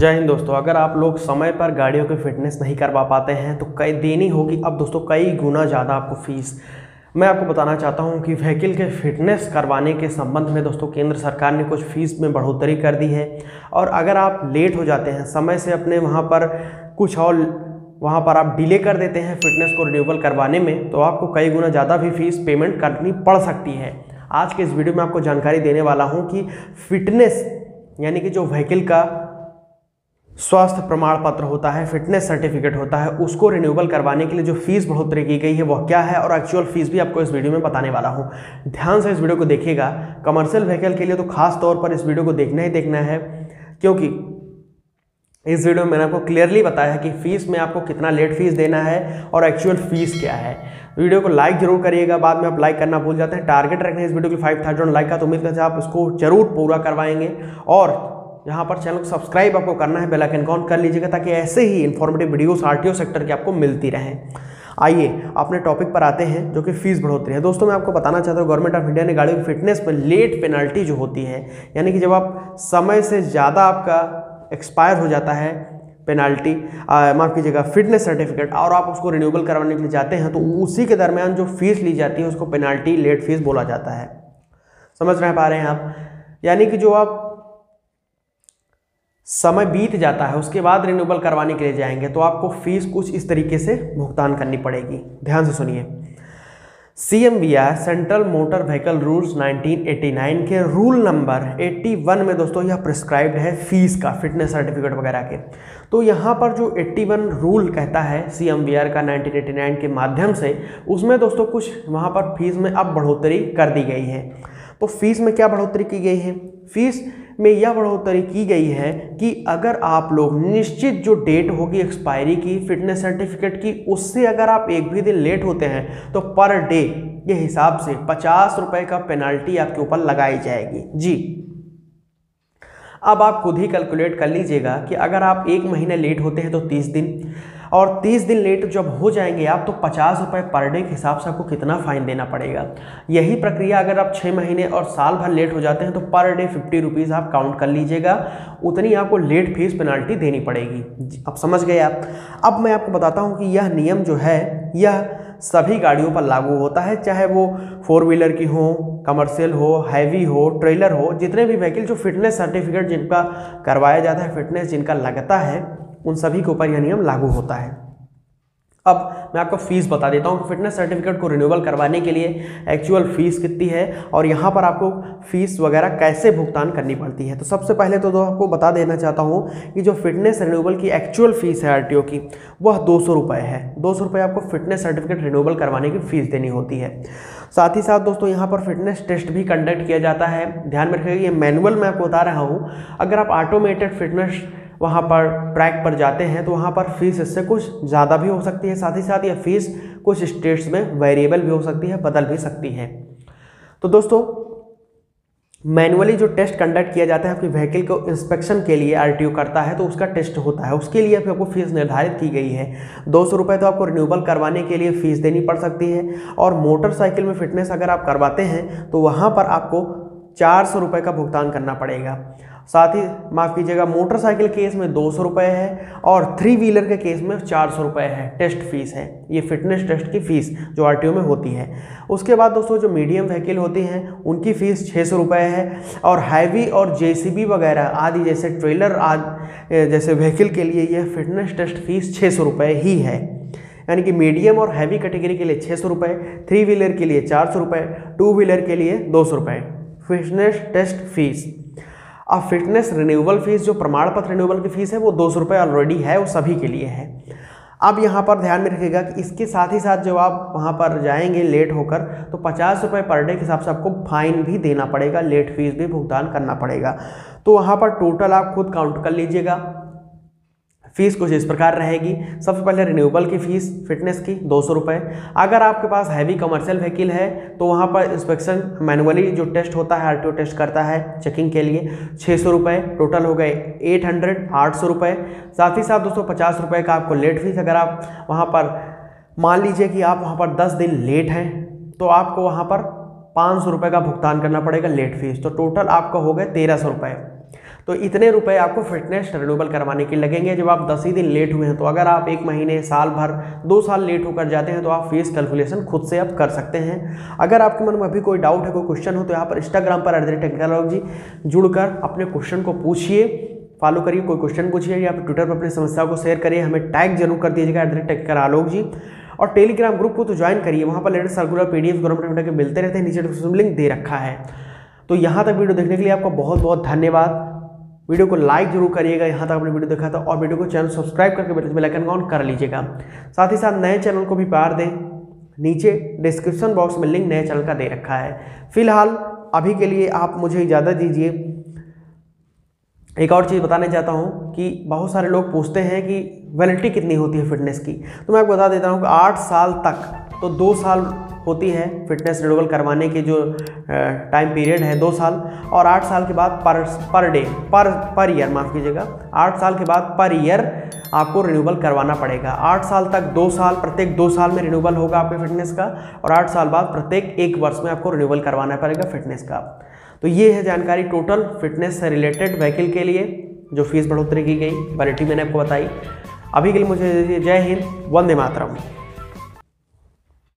जय हिंद दोस्तों। अगर आप लोग समय पर गाड़ियों की फिटनेस नहीं करवा पाते हैं तो कई देनी होगी अब दोस्तों कई गुना ज़्यादा आपको फीस। मैं आपको बताना चाहता हूं कि व्हीकल के फिटनेस करवाने के संबंध में दोस्तों केंद्र सरकार ने कुछ फीस में बढ़ोतरी कर दी है। और अगर आप लेट हो जाते हैं समय से अपने वहां पर कुछ और वहां पर आप डिले कर देते हैं फिटनेस को रिन्यूअल करवाने में, तो आपको कई गुना ज़्यादा भी फीस पेमेंट करनी पड़ सकती है। आज के इस वीडियो में आपको जानकारी देने वाला हूँ कि फिटनेस यानी कि जो व्हीकल का स्वास्थ्य प्रमाण पत्र होता है, फिटनेस सर्टिफिकेट होता है, उसको रिन्यूअल करवाने के लिए जो फीस बढ़ोतरी की गई है वह क्या है और एक्चुअल फीस भी आपको इस वीडियो में बताने वाला हूं। ध्यान से इस वीडियो को देखिएगा। कमर्शियल व्हीकल के लिए तो खास तौर पर इस वीडियो को देखना ही देखना है, क्योंकि इस वीडियो में मैंने आपको क्लियरली बताया है कि फीस में आपको कितना लेट फीस देना है और एक्चुअल फीस क्या है। वीडियो को लाइक जरूर करिएगा, बाद में आप लाइक करना भूल जाते हैं। टारगेट रखना है इस वीडियो की 5000 लाइक का, तो उम्मीद करते हैं आप इसको जरूर पूरा करवाएंगे। और यहाँ पर चैनल को सब्सक्राइब आपको करना है, बेल आइकन ऑन कर लीजिएगा ताकि ऐसे ही इन्फॉर्मेटिव वीडियोस आरटीओ सेक्टर की आपको मिलती रहें। आइए अपने टॉपिक पर आते हैं जो कि फीस बढ़ोतरी है। दोस्तों मैं आपको बताना चाहता हूँ गवर्नमेंट ऑफ इंडिया ने गाड़ियों की फिटनेस में लेट पेनल्टी जो होती है, यानी कि जब आप समय से ज़्यादा आपका एक्सपायर हो जाता है पेनल्टी, माफ़ कीजिएगा फिटनेस सर्टिफिकेट, और आप उसको रिन्यूअल करवाने के लिए जाते हैं तो उसी के दरमियान जो फीस ली जाती है उसको पेनल्टी लेट फीस बोला जाता है। समझ रहे पा रहे हैं आप? यानी कि जो आप समय बीत जाता है उसके बाद रिन्यूअल करवाने के लिए जाएंगे तो आपको फीस कुछ इस तरीके से भुगतान करनी पड़ेगी। ध्यान से सुनिए। CMVR central motor vehicle rules 1989 के रूल नंबर 81 में दोस्तों यह प्रिस्क्राइब्ड है फीस का, फिटनेस सर्टिफिकेट वगैरह के। तो यहाँ पर जो 81 रूल कहता है CMVR का 1989 के माध्यम से, उसमें दोस्तों कुछ वहाँ पर फीस में अब बढ़ोतरी कर दी गई है। तो फीस में क्या बढ़ोतरी की गई है? फीस में यह बढ़ोतरी की गई है कि अगर आप लोग निश्चित जो डेट होगी एक्सपायरी की फिटनेस सर्टिफिकेट की, उससे अगर आप एक भी दिन लेट होते हैं तो पर डे के हिसाब से 50 रुपये का पेनल्टी आपके ऊपर लगाई जाएगी। जी, अब आप खुद ही कैलकुलेट कर लीजिएगा कि अगर आप एक महीने लेट होते हैं तो 30 दिन, और 30 दिन लेट जब हो जाएंगे आप तो 50 रुपये पर डे के हिसाब से आपको कितना फाइन देना पड़ेगा। यही प्रक्रिया अगर आप 6 महीने और साल भर लेट हो जाते हैं तो पर डे 50 रुपीज़ आप काउंट कर लीजिएगा, उतनी आपको लेट फीस पेनल्टी देनी पड़ेगी। अब समझ गए आप? अब मैं आपको बताता हूँ कि यह नियम जो है यह सभी गाड़ियों पर लागू होता है, चाहे वो 4 व्हीलर की हो, कमर्शियल हो, हैवी हो, ट्रेलर हो। जितने भी व्हीकल जो फिटनेस सर्टिफिकेट जिनका करवाया जाता है, फिटनेस जिनका लगता है, उन सभी के ऊपर यह नियम लागू होता है। अब मैं आपको फीस बता देता हूँ कि फिटनेस सर्टिफिकेट को रिन्यूअल करवाने के लिए एक्चुअल फीस कितनी है और यहाँ पर आपको फीस वगैरह कैसे भुगतान करनी पड़ती है। तो सबसे पहले तो आपको बता देना चाहता हूँ कि जो फिटनेस रिन्यूअल की एक्चुअल फीस है आरटीओ की, वह 200 रुपये है। 200 रुपये आपको फिटनेस सर्टिफिकेट रिन्यूअल करवाने की फीस देनी होती है। साथ ही साथ दोस्तों यहाँ पर फिटनेस टेस्ट भी कंडक्ट किया जाता है। ध्यान में रखिएगा, ये मैनुअल मैं आपको बता रहा हूँ। अगर आप ऑटोमेटेड फिटनेस वहाँ पर ट्रैक पर जाते हैं तो वहाँ पर फीस इससे कुछ ज़्यादा भी हो सकती है। साथ ही साथ यह फीस कुछ स्टेट्स में वेरिएबल भी हो सकती है, बदल भी सकती है। तो दोस्तों मैनुअली जो टेस्ट कंडक्ट किया जाता है आपकी व्हीकल को इंस्पेक्शन के लिए आरटीओ करता है, तो उसका टेस्ट होता है, उसके लिए आपको फीस निर्धारित की गई है। 200 रुपये तो आपको रिन्यूअल करवाने के लिए फ़ीस देनी पड़ सकती है। और मोटरसाइकिल में फिटनेस अगर आप करवाते हैं तो वहाँ पर आपको 400 रुपये का भुगतान करना पड़ेगा। साथ ही माफ़ कीजिएगा, मोटरसाइकिल केस में 200 रुपये है और 3 व्हीलर के केस में 400 रुपये है। टेस्ट फीस है ये, फिटनेस टेस्ट की फ़ीस जो आरटीओ में होती है। उसके बाद दोस्तों जो मीडियम व्हीकल होती हैं उनकी फ़ीस 600 रुपये है। और हैवी और JCB वगैरह आदि जैसे ट्रेलर आदि जैसे व्हीकल के लिए यह फिटनेस टेस्ट फीस 600 रुपये ही है। यानी कि मीडियम और हैवी कैटेगरी के लिए 600 रुपये, 3 व्हीलर के लिए 400 रुपये, 2 व्हीलर के लिए 200 रुपये फिटनेस टेस्ट फीस। अब फिटनेस रिन्यूअल फीस जो प्रमाण पत्र रिन्यूअल की फीस है वो 200 रुपये ऑलरेडी है, वो सभी के लिए है। अब यहाँ पर ध्यान में रखिएगा कि इसके साथ ही साथ जब आप वहाँ पर जाएंगे लेट होकर तो 50 रुपये पर डे के हिसाब से आपको फाइन भी देना पड़ेगा, लेट फीस भी भुगतान करना पड़ेगा। तो वहाँ पर टोटल आप खुद काउंट कर लीजिएगा। फीस कुछ इस प्रकार रहेगी। सबसे पहले रिन्यूअल की फ़ीस फिटनेस की 200 रुपये। अगर आपके पास हैवी कमर्शियल व्हीकल है तो वहाँ पर इंस्पेक्शन मैनुअली जो टेस्ट होता है आरटीओ टेस्ट करता है चेकिंग के लिए 600 रुपये, टोटल हो गए 800 रुपये। साथ ही साथ 250 रुपये का आपको लेट फीस। अगर आप वहाँ पर मान लीजिए कि आप वहाँ पर 10 दिन लेट हैं तो आपको वहाँ पर 500 रुपये का भुगतान करना पड़ेगा लेट फीस। तो टोटल आपका हो गए 1300 रुपये। तो इतने रुपए आपको फिटनेस रिन्यूअल करवाने के लगेंगे जब आप 10 ही दिन लेट हुए हैं। तो अगर आप 1 महीने, साल भर, 2 साल लेट होकर जाते हैं तो आप फीस कैलकुलेशन खुद से आप कर सकते हैं। अगर आपके मन में अभी कोई डाउट है, कोई क्वेश्चन हो, तो यहाँ पर इंस्टाग्राम पर @टेक्निकलॉजी जुड़कर अपने क्वेश्चन को पूछिए, फॉलो करिए। कोई क्वेश्चन पूछिए या फिर ट्विटर पर अपनी समस्याओं को शेयर करिए, हमें टैग जरूर कर दीजिएगा @टेक्निकलॉजी। और टेलीग्राम ग्रुप को तो ज्वाइन करिए, वहाँ पर लेटेस्ट सर्कुलर PDF गवर्नमेंट के मिलते रहते हैं, नीचे डिस्क्रिप्शन लिंक दे रखा है। तो यहाँ तक वीडियो देखने के लिए आपका बहुत बहुत धन्यवाद। वीडियो को लाइक जरूर करिएगा यहाँ तक आपने वीडियो देखा था, और वीडियो को चैनल सब्सक्राइब करके बेल आइकन ऑन कर लीजिएगा। साथ ही साथ नए चैनल को भी प्यार दें, नीचे डिस्क्रिप्शन बॉक्स में लिंक नए चैनल का दे रखा है। फिलहाल अभी के लिए आप मुझे इजाज़त दीजिए। एक और चीज़ बताने चाहता हूँ कि बहुत सारे लोग पूछते हैं कि वैलिडिटी कितनी होती है फिटनेस की, तो मैं आपको बता देता हूँ कि 8 साल तक, तो 2 साल होती है फिटनेस रिन्यूअल करवाने की जो टाइम पीरियड है, 2 साल, और 8 साल के बाद पर ईयर, माफ़ कीजिएगा, 8 साल के बाद पर ईयर आपको रिन्यूअल करवाना पड़ेगा। 8 साल तक 2 साल, प्रत्येक 2 साल में रिन्यूअल होगा आपके फिटनेस का, और 8 साल बाद प्रत्येक 1 वर्ष में आपको रिन्यूअल करवाना पड़ेगा फिटनेस का। तो ये है जानकारी टोटल फिटनेस से रिलेटेड व्हीकल के लिए जो फीस बढ़ोतरी की गई, वैलिडिटी मैंने आपको बताई। अभी के लिए मुझे जय हिंद, वंदे मातरम।